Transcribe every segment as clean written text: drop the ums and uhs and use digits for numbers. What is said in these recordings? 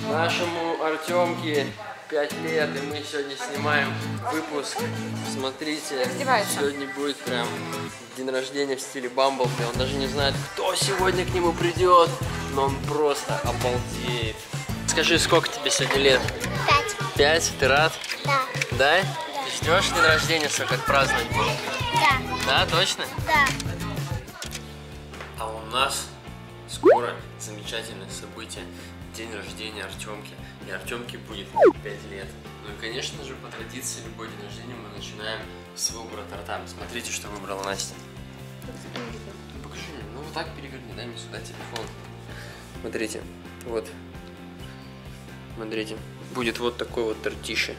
Нашему Артемке 5 лет, и мы сегодня снимаем выпуск. Смотрите, сегодня будет прям день рождения в стиле Бамблби. Он даже не знает, кто сегодня к нему придет, но он просто обалдеет. Скажи, сколько тебе сегодня лет? 5. 5? Ты рад? Да. Да? Ты ждешь день рождения, как праздновать будешь? Да. Да, точно? Да. А у нас скоро замечательное событие. День рождения Артемки. И Артемке будет 5 лет. Ну и, конечно же, по традиции, любой день рождения мы начинаем с выбора торта. Смотрите, что выбрала Настя. Ну, покажи, ну вот так переверни, дай мне сюда телефон. Смотрите, вот. Смотрите, будет вот такой вот тортище.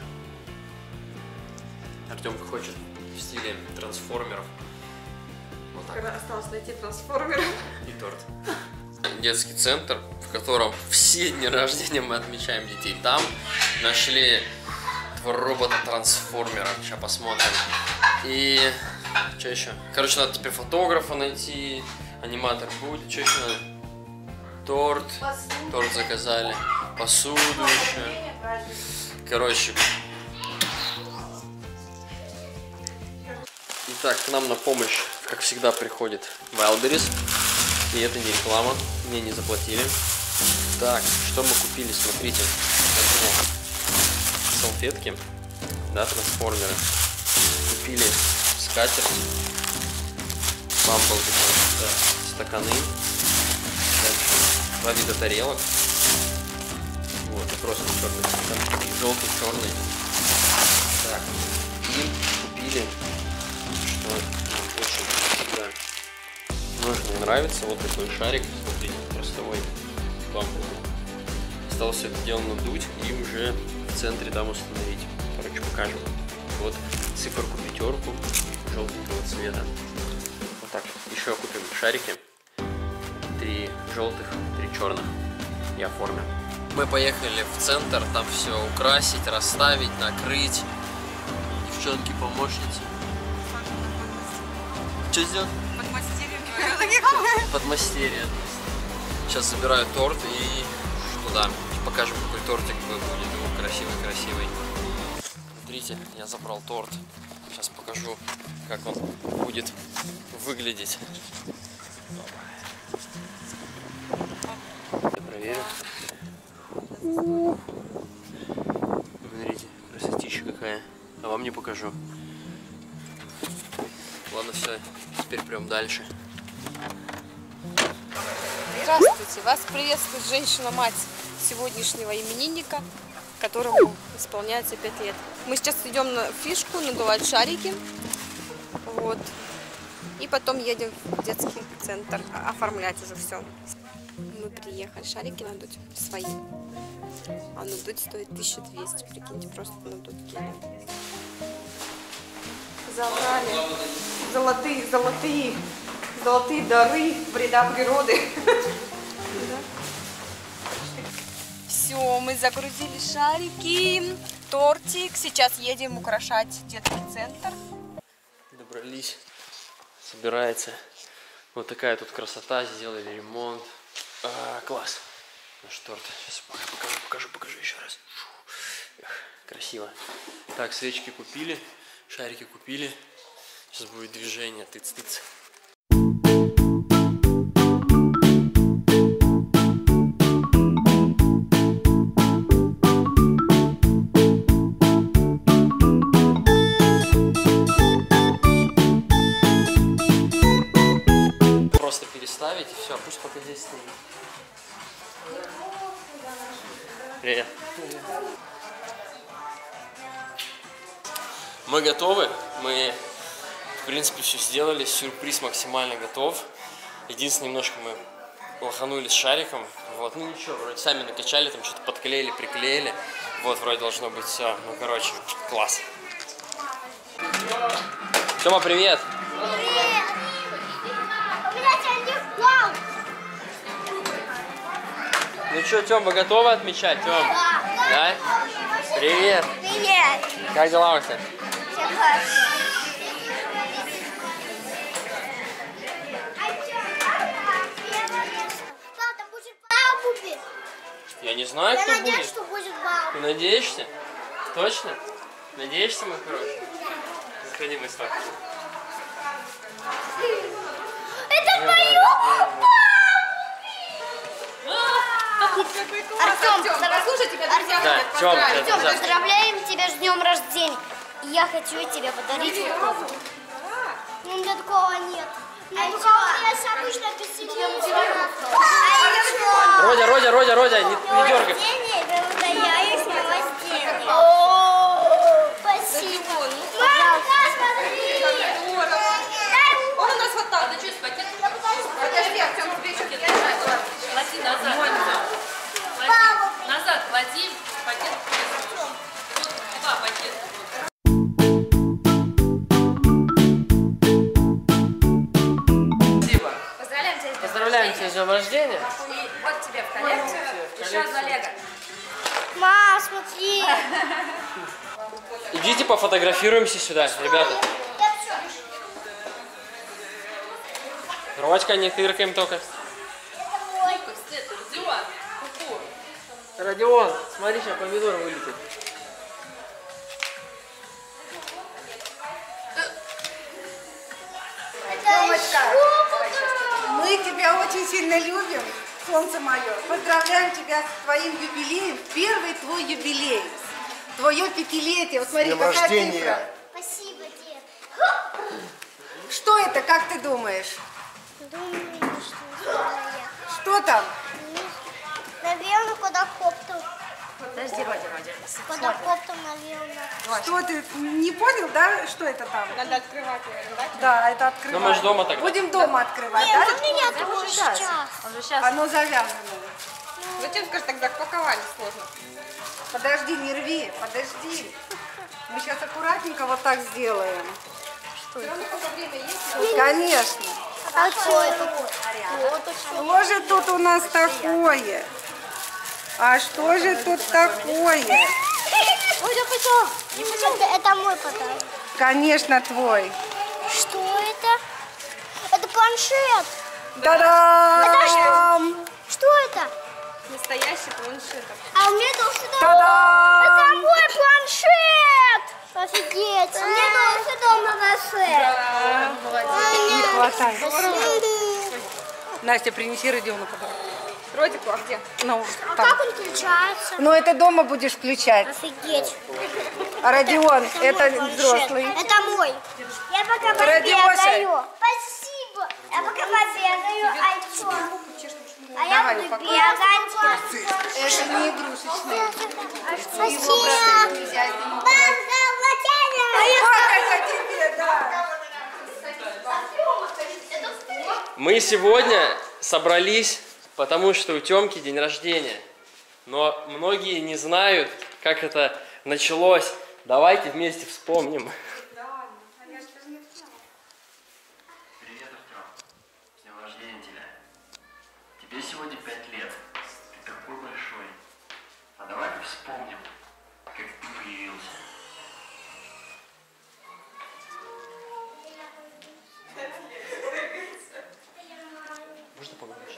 Артемка хочет в стиле трансформеров. Вот так. Когда осталось найти трансформеров. И торт. Детский центр, в котором все дни рождения мы отмечаем детей. Там нашли робота-трансформера. Сейчас посмотрим. И что еще? Короче, надо теперь фотографа найти. Аниматор будет. Что еще надо? Торт. Торт заказали. Посуду еще. Короче. Итак, к нам на помощь, как всегда, приходит Wildberries. И это не реклама, мне не заплатили. Так, что мы купили, смотрите. Салфетки, да, трансформеры. Купили скатерть, Бамблби, да, стаканы. Дальше 2 вида тарелок. Вот, и просто черный стакан, и желтый, черный. Так, и купили, что нам очень всегда нужно и нравится, вот такой шарик, смотрите, простовой Бамблби. Осталось все это дело надуть и уже в центре там установить. Короче, покажем. Вот циферку 5 желтого цвета. Вот так. Еще купим шарики. 3 желтых, 3 черных. И оформим. Мы поехали в центр, там все украсить, расставить, накрыть. Девчонки-помощницы. Что сделать? Подмастерье. Сейчас забираю торт и туда. Покажем, какой тортик будет. Красивый-красивый. Смотрите, я забрал торт. Сейчас покажу, как он будет выглядеть. Я проверю. Смотрите, красотища какая. А вам не покажу. Ладно, все, теперь прям дальше. Здравствуйте! Вас приветствует женщина-мать сегодняшнего именинника, которому исполняется 5 лет. Мы сейчас идем на фишку, надувать шарики. Вот. И потом едем в детский центр оформлять уже все. Мы приехали шарики надуть свои. А надуть стоит 1200, прикиньте, просто надуть гелем. Забрали золотые дары вреда природы. Все, мы загрузили шарики, тортик. Сейчас едем украшать детский центр. Добрались. Собирается. Вот такая тут красота. Сделали ремонт. Класс. Наш торт. Сейчас покажу еще раз. Эх, красиво. Так, свечки купили. Шарики купили. Сейчас будет движение. Тыц-тыц. Просто переставить и все. Пусть пока здесь стоит. Привет. Мы готовы. Мы, в принципе, все сделали. Сюрприз максимально готов. Единственное, немножко мы лоханули с шариком. Вот, ну ничего, вроде сами накачали, там что-то подклеили, приклеили. Вот, вроде должно быть все. Ну, короче, класс. Тёма, привет. Привет! У меня сегодня план. Ну что, Тём, вы готовы отмечать, Тём? Да? Привет. Привет! Как дела у тебя? Все хорошо. Я не знаю, Я кто надеюсь, будет. что будет бал. Ты надеешься? Точно? Надеешься, мой хороший? Заходи, мы с тобой. Это мое! Артем, Слушай, тебя друзья Да, хотят Тём, поздравить. это Артем, завтра. поздравляем тебя с днем рождения. И я хочу тебе подарить футболку. Ну, у меня такого нет. У меня обычно Родя, не дергай. Спасибо. Он у нас вот так, да что, пакет? Подожди, Артем, тебе еще где-то Клади назад. Назад клади. Пакет. Тут 2 пакета. Спасибо. Поздравляем тебя с днем Поздравляем тебя с днем рождения. рождения. И вот тебе в коллекцию еще одна лего. Мам, смотри. Идите пофотографируемся сюда, ребята. Родька, не тыркаем только. Родион, смотри, сейчас помидор вылетит. Мы тебя очень сильно любим, солнце мое. Поздравляем тебя с твоим юбилеем. Первый твой юбилей. Твое 5-летие. Вот смотри, С днем какая рождения. цифра. Спасибо, дед. Что это, как ты думаешь? Думаю, что Что там? наверное, квадрокоптер. Подожди, Родя. Квадрокоптер, наверное. Что ты не понял, да, что это там? Надо открывать, наверное, да? Да, это открывать. Ну, мы ж дома тогда. Будем дома открывать, Нет, да? у меня тоже сейчас. Он же сейчас. Оно завязано. Зачем, скажешь, так запаковали сложно? Подожди, не рви, подожди. Мы сейчас аккуратненько вот так сделаем. Конечно. А что это? Что же тут у нас такое? А что же тут такое? Это мой подарок. Конечно, твой. Что это? Это планшет. Та-дам! Что это? Настоящий планшет. А у меня тоже дома. Та-дам! Это мой планшет. Офигеть. У меня тоже дома планшет. Не хватает. Настя, принеси Родиону подарок. Родику, а где? Ну, А там. как он включается? Ну, это дома будешь включать. Офигеть. А Родион, это мой планшет. взрослый. Это мой. Я пока Родиоша. побегаю. Спасибо. Я пока побегаю. А что? А я Давай, буду упакуй. бегать. Это не игрушечные. Спасибо. Нельзя это не Мам, Вот это тебе, да. Мы сегодня собрались, потому что у Тёмки день рождения. Но многие не знают, как это началось. Давайте вместе вспомним. Привет, Артем. С днем рождения тебя. Тебе сегодня 5 лет. Ты такой большой. А давай-ка вспомним, как ты появился. Можно погромче?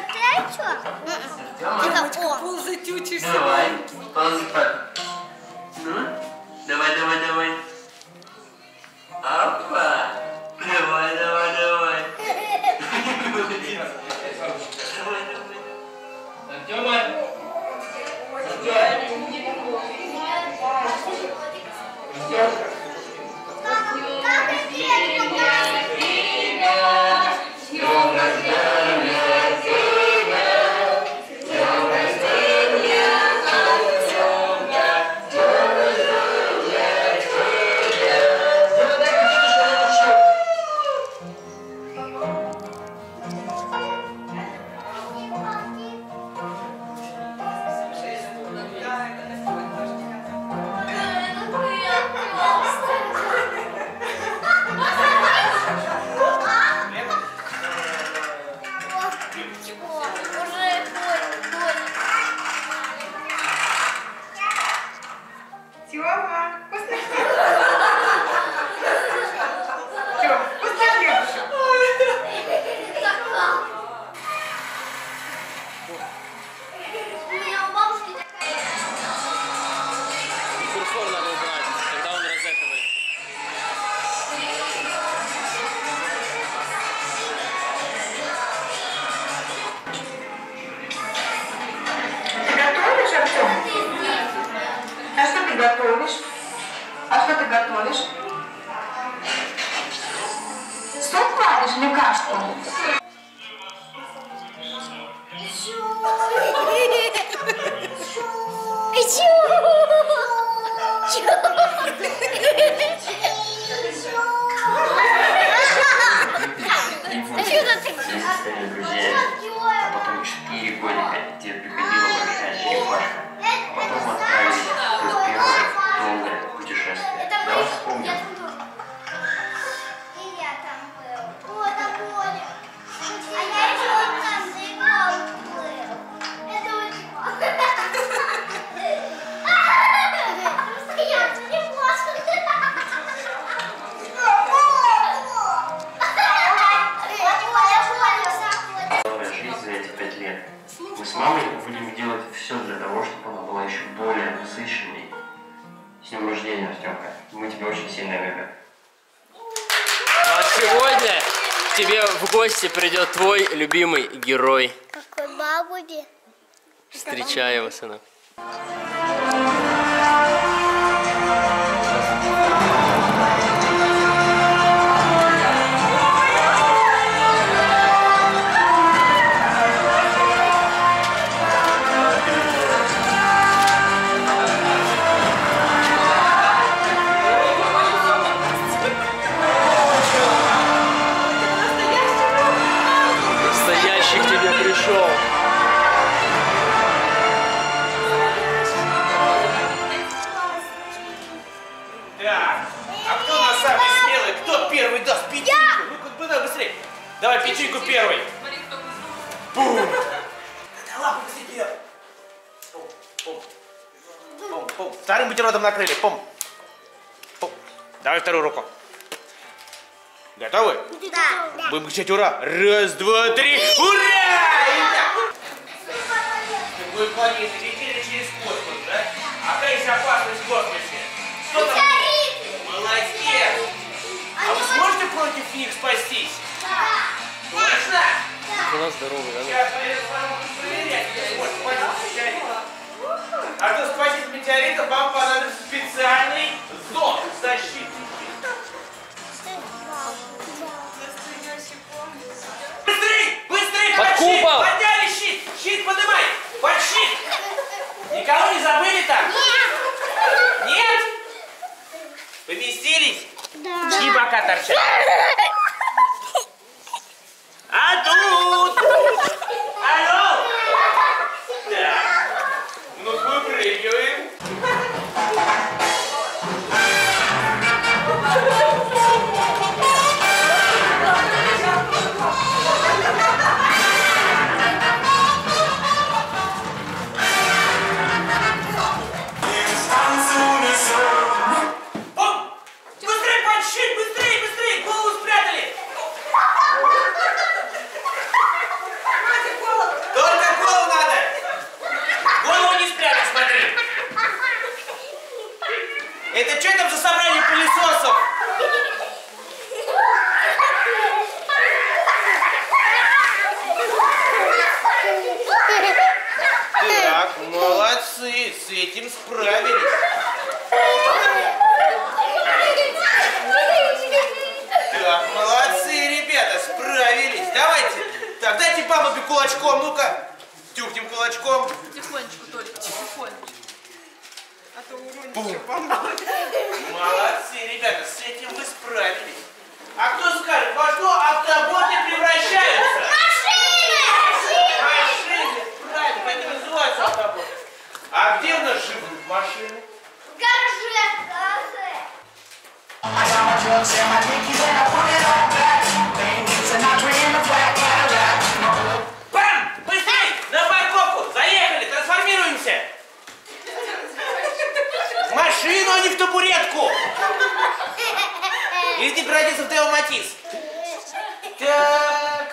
Артема? Ползать учишься. Давай, ползай. Ну, давай, давай, давай. Опа! Давай, давай, давай. Давай, давай. Артема! Тёма, вкусно Тём, вкусно хлебушек? У меня у бабушки такая. Курсор надо убрать, когда он розетовый. Ты готовишь, Артём? А что ты готовишь? А что ты готовишь? Суп варишь или кашку? Стали друзьями, а потом 4 годика тебе приходила большая черепашка. Потом отправились в первое долгое путешествие. Давай вспомним. И я там был. О, там море. А я еще вот там за иглом плыл. Это очень классно. Стоять, не можно. Новая жизнь за эти 5 лет. Мы с мамой будем делать все для того, чтобы она была еще более насыщенной. С днем рождения, Артемка. Мы тебя очень сильно любим. А сегодня к тебе в гости придет твой любимый герой. Какой бабули? Встречай его, сынок. Настоящий к тебе пришел. Так, а кто у нас самый смелый? Кто первый даст печеньку? Ну-ка, давай быстрее. Давай печеньку первый. Бум! Да лапу быстрее вперед. Пум, пум. Пум, пум. Вторым бутербродом накрыли. Пум. Пум. Давай вторую руку. Готовы? Да. Будем кричать ура. Раз, два, три. Ура! Итак. Такой планете летели через космос, да? А какая есть опасность в космосе? Что там? Молодец! А вы сможете против них спастись? Да. Точно? У нас здоровый, да? Сейчас мы с вами будем проверять, кто сможет спастись метеоритом. А кто спастись метеоритом, вам понадобится специальный зонт защиты. Быстрей! Быстрей! Под щит! купол! Подняли щит! Щит поднимай! Под щит! Никого не забыли там? Нет! Нет? Поместились? Да. Чьи бока торчат? А тут! Алло! Так. Ну, выпрыгиваем. Быстрее под щит! Быстрее, быстрее! Голову спрятать! Молодцы, с этим справились. Так, молодцы, ребята, справились. Давайте. Так, дайте Бамблби кулачком, ну-ка. Тюхнем кулачком. Тихонечку только, тихонечку. А то Бум. уронишь Бамблби. Молодцы, ребята, с этим вы справились. А кто скажет, во что автоботы превращаются? Машины, правильно, поэтому называются автоботы. А где у нас живут машины? В гараже. Бам! Быстрей! На парковку! Заехали! Трансформируемся! В машину, а не в табуретку! Из них родился в Тео Матис. Так.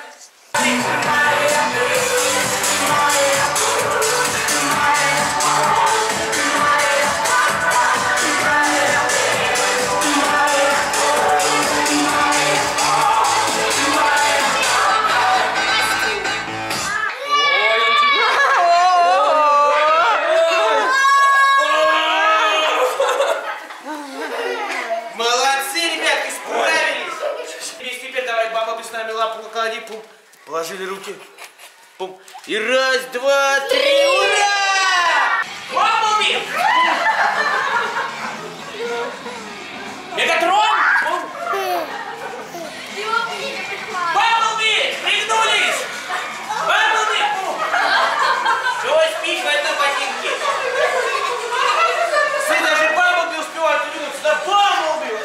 Молодцы, ребятки, справились! Теперь давай, Бамблби, с нами лапу клади, пум. Положили руки. Пум. И раз, два, три, ура! Бамблби! Мегатрон! Пум. Бамблби! Пригнулись! Бамблби! Пум. Чего спишь в этом ботинке? Ты даже Бамблби успевает двинуться. Да Бамблби!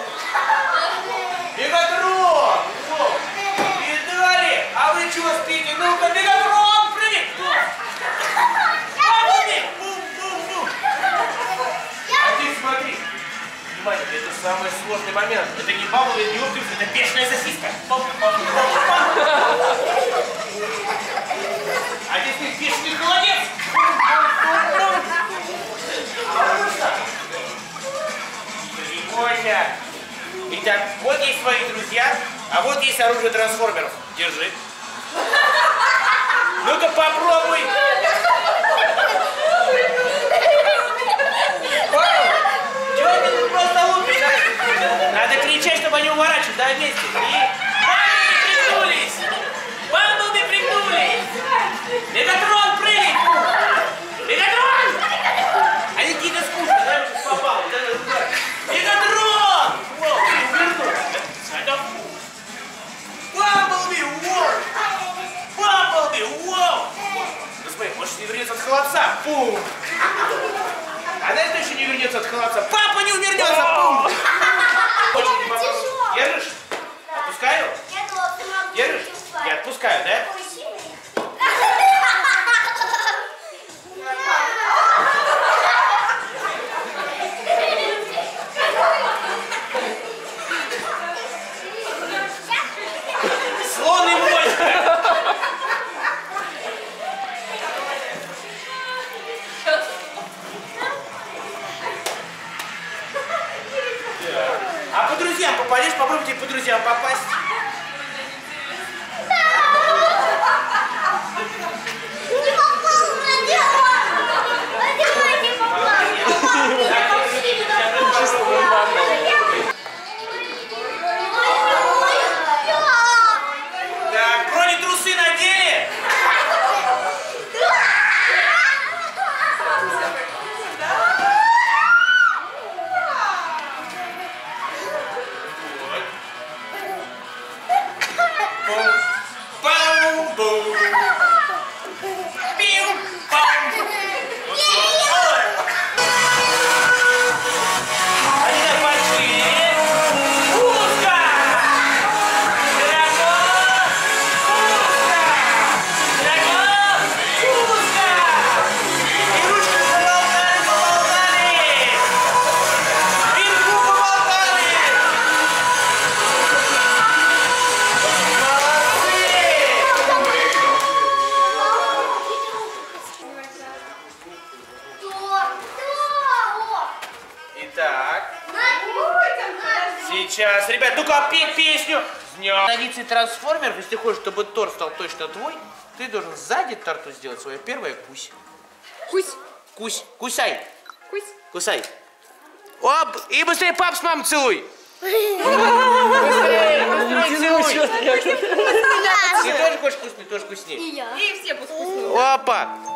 Мегатрон! Видали? А вы чего спите? Ну-ка, Мегатрон, прыгай! Бамблби! Бум-бум-бум! А ты смотри. Внимание, это самый сложный момент. Это не Бамблби, не Оптимус, это бешеная сосиска. А здесь бешеный холодец. Прикольно. Итак, вот есть свои друзья, а вот есть оружие трансформеров. Держи. Ну-ка попробуй. Чего ты тут просто лупишь, а? Надо кричать, чтобы они уворачивались, да, вместе. И Бамблби пригнулись. Бамблби пригнулись. Мегатрон, прыгай. Мегатрон! Они какие-то скучные, да, сейчас попал. Мегатрон! Воу, ты вернулся. Это... Бамблби, воу! Бамблби, воу! Ну смотри, может не вернется от холодца. Пум! А знаешь, кто еще не вернется от холодца? Папа не увернется! Пум! Очень не попал. Держишь? Отпускаю? Держишь? Я отпускаю, да? Слон и монстр! А по друзьям попадешь? Попробуйте по друзьям попасть. Не попал на дело! Не попал! Так, бронетрусы надели? Бам-бум! Пим-пам! Они так большие! Узко! Широко! Узко! Широко! Узко! И ручки поболтали! Вверху поболтали! Итак, сейчас, ребят, ну-ка петь песню. С днем традиции трансформеров, если ты хочешь, чтобы торт стал точно твой, ты должен сзади торту сделать свое первое кусь. Кусь. Кусай. Кусь. Кусай. Оп, и быстрее пап с мамой целуй. Быстрее целуй. Ты тоже хочешь вкусный, тоже вкуснее. И я. И все будут вкусные. Опа.